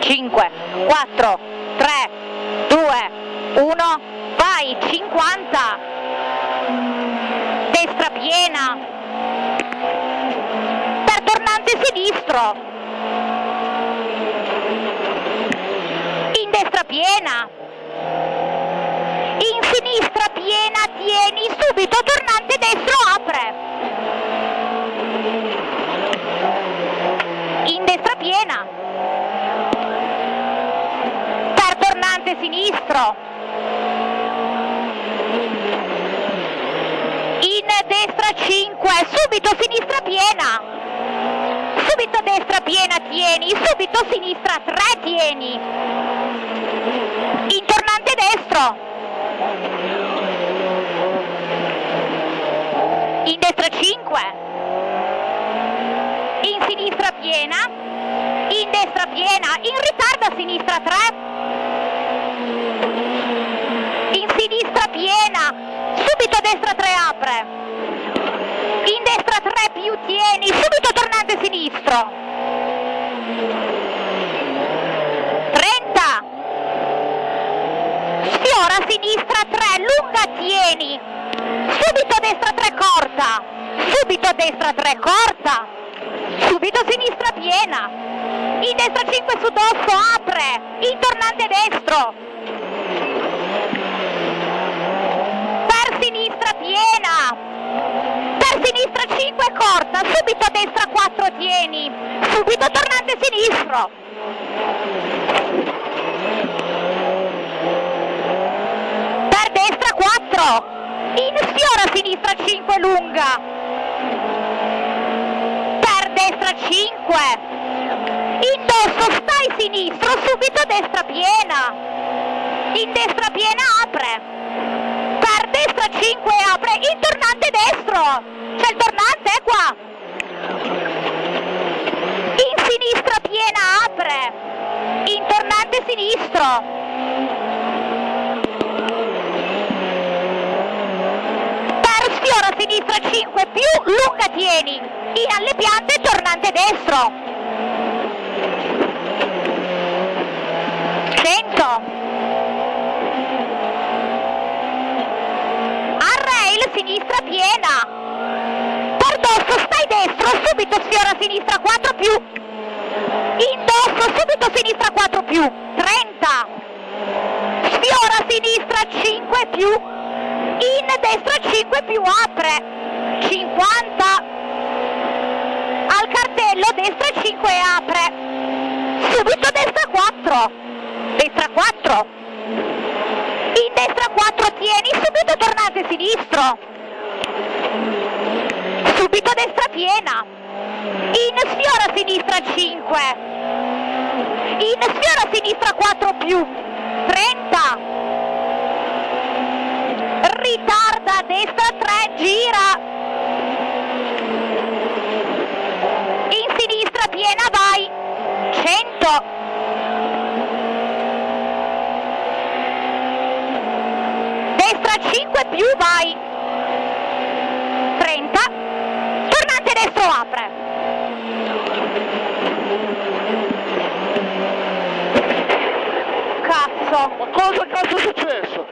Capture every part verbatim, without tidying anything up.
cinque, quattro, tre, due, uno, vai, cinquanta, destra piena, per tornante sinistro, in destra piena, in sinistra piena, tieni, subito tornante destro, apre, in destra piena, per tornante sinistro, in destra cinque, subito sinistra piena, subito destra piena, tieni, subito sinistra tre, tieni, in tornante destro, in destra cinque, in sinistra piena, in destra piena, in ritardo a sinistra tre, in sinistra piena, subito a destra tre, apre, in destra tre più, tieni, subito tornante sinistro, trenta, sfiora a sinistra tre, lunga, tieni, subito a destra tre, corta, subito a destra tre, corta, subito sinistra piena, in destra cinque su dosso, apre, in tornante destro, per sinistra piena, per sinistra cinque, corta, subito a destra quattro, tieni, subito tornante sinistro, per destra quattro, in sfiora a sinistra cinque, lunga, per destra cinque, indosso, stai sinistro, subito destra piena, in destra piena, apre, per destra cinque, apre, in tornante destro, c'è il tornante, è qua, in sinistra piena, apre, in tornante sinistro, per sfiora a sinistra cinque più, lunga, tieni, in alle piante, tornante destro, cento, a rail sinistra piena, per dosso stai destro, subito sfiora a sinistra quattro più, indosso subito sinistra quattro più, trenta, sfiora a sinistra cinque più, in destra cinque più, apre, cinquanta, al cartello destra cinque, apre, subito destra quattro, destra quattro, in destra quattro, tieni, subito tornante sinistro, subito destra piena, in sfiora a sinistra cinque, in sfiora a sinistra quattro più, trenta, ritarda a destra tre, gira, in sinistra piena, vai, cento, destra cinque più, vai, trenta, tornante destro, apre, cazzo, Ma cosa cazzo è successo?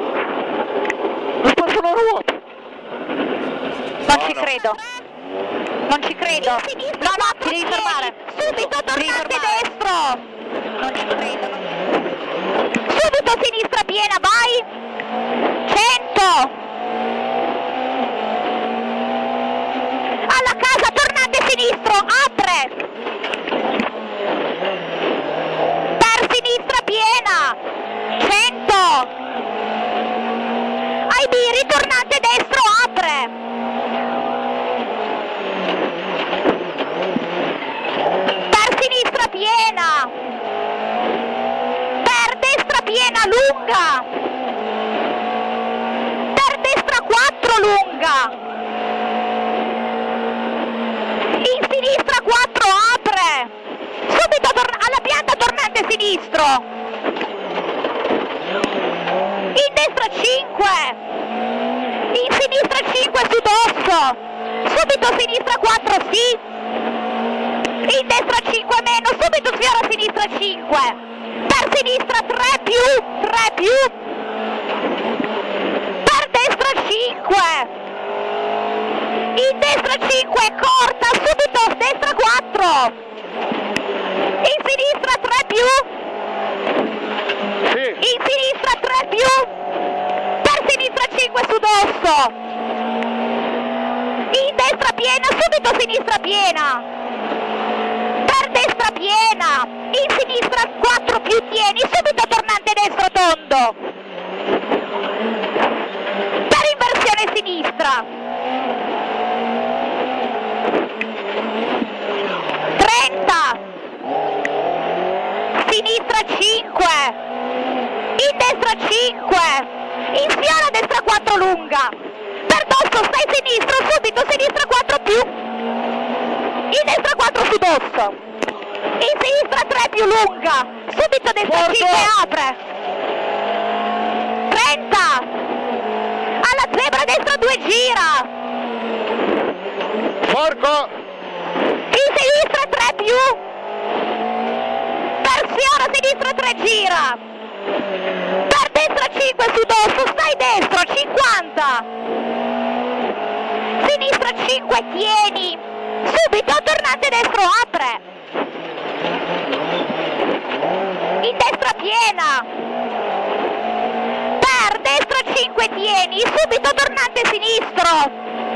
Ho perso la ruota! non ci credo, non ci credo, no no, ti devi fermare, subito tornante destro, non ci credo, non ci credo. Subito sinistra piena, vai, cento, alla casa, tornante sinistro, apre, per sinistra piena, cento, ai biri, tornante destro, apre, per sinistra piena, per destra piena, lunga, per destra quattro, lunga, in sinistra quattro, apre, subito alla pianta, tornante sinistro, in destra cinque, in sinistra cinque su dosso, subito sinistra quattro, sì, in destra cinque meno, subito sfiora a sinistra cinque, per sinistra tre più, tre più, per destra cinque, in destra cinque corta, subito destra quattro, in sinistra tre più, Sì. in sinistra tre più, per sinistra cinque su dosso, in destra piena, subito sinistra piena, per destra piena, in sinistra quattro più tieni, subito tornante destro tondo, per inversione sinistra, trenta, sinistra cinque, in destra cinque, in sfiora destra quattro lunga, per dosso stai sinistro, subito sinistra quattro più, in destra quattro su dosso, in sinistra tre più lunga, subito destra Porco. cinque apre, trenta, alla zebra destra due gira, Porco. in sinistra tre più, per sfiora sinistra tre gira, per destra cinque su dosso, stai destro, cinquanta, sinistra cinque tieni, subito tornante destro apre, in destra piena, per destra cinque tieni, subito tornante sinistro,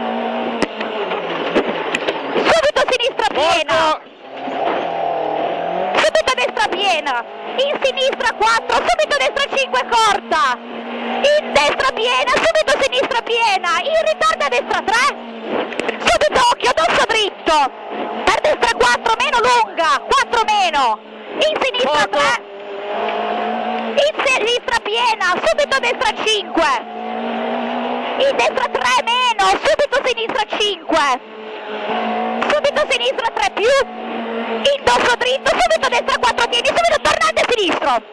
subito sinistra piena, Porco. subito destra piena, in sinistra quattro, subito destra cinque corta, in destra piena, subito sinistra piena, in ritardo a destra tre, subito occhio, dosso dritto, per destra quattro meno lunga, quattro meno, in sinistra Porco. tre, in sinistra piena, subito destra cinque, in destra tre meno, subito sinistra cinque, subito sinistra tre più, in dosso dritto, subito destra quattro tieni, subito tornante sinistro,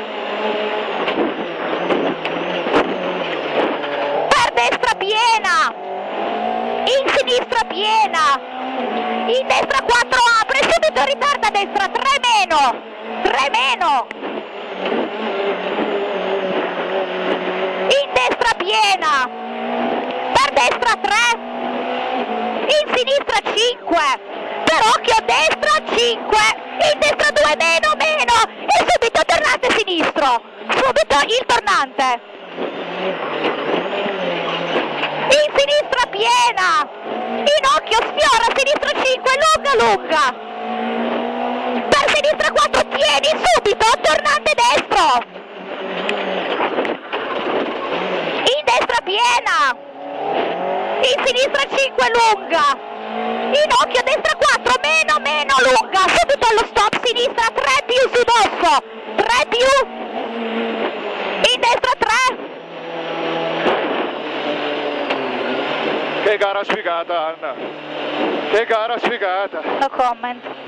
per destra piena, in sinistra piena, in destra quattro apre, subito ritarda a destra tre meno, tre meno, in destra piena, per destra tre, in sinistra cinque, per occhio destra cinque, in destra due meno meno, e subito tornante sinistro, subito il tornante, in sinistra piena, in occhio sfiora, sinistra cinque, lunga lunga, per sinistra quattro tieni, subito tornante destro, in destra piena, in sinistra cinque lunga, in occhio destra quattro meno meno lunga, subito allo stop sinistra tre più su dosso, tre più, in destra tre, Che gara sfigata, Anna. Che gara sfigata. no comment.